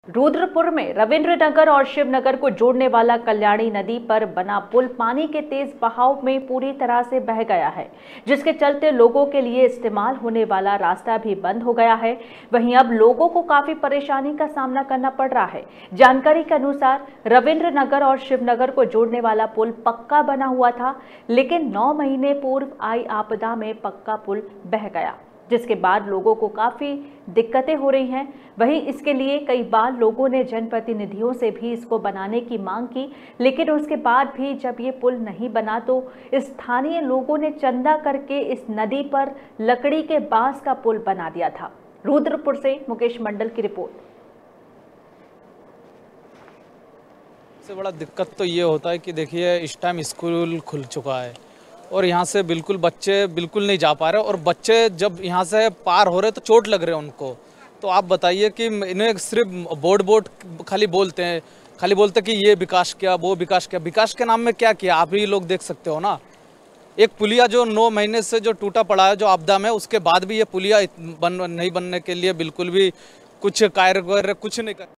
रुद्रपुर में रविंद्रनगर और शिवनगर को जोड़ने वाला कल्याणी नदी पर बना पुल पानी के तेज बहाव में पूरी तरह से बह गया है, जिसके चलते लोगों के लिए इस्तेमाल होने वाला रास्ता भी बंद हो गया है। वहीं अब लोगों को काफी परेशानी का सामना करना पड़ रहा है। जानकारी के अनुसार रविंद्रनगर और शिवनगर को जोड़ने वाला पुल पक्का बना हुआ था, लेकिन 9 महीने पूर्व आई आपदा में पक्का पुल बह गया, जिसके बाद लोगों को काफ़ी दिक्कतें हो रही हैं। वहीं इसके लिए कई बार लोगों ने जनप्रतिनिधियों से भी इसको बनाने की मांग की, लेकिन उसके बाद भी जब ये पुल नहीं बना तो स्थानीय लोगों ने चंदा करके इस नदी पर लकड़ी के बांस का पुल बना दिया था। रुद्रपुर से मुकेश मंडल की रिपोर्ट। सबसे बड़ा दिक्कत तो ये होता है कि देखिए इस टाइम स्कूल खुल चुका है और यहाँ से बच्चे बिल्कुल नहीं जा पा रहे, और बच्चे जब यहाँ से पार हो रहे तो चोट लग रहे हैं उनको। तो आप बताइए कि इन्हें सिर्फ बोर्ड खाली बोलते कि ये विकास किया, वो विकास किया। विकास के नाम में क्या किया आप ही लोग देख सकते हो ना। एक पुलिया जो 9 महीने से जो टूटा पड़ा है, जो आपदा में, उसके बाद भी ये पुलिया नहीं बनने के लिए बिल्कुल भी कुछ कार्य कुछ नहीं कर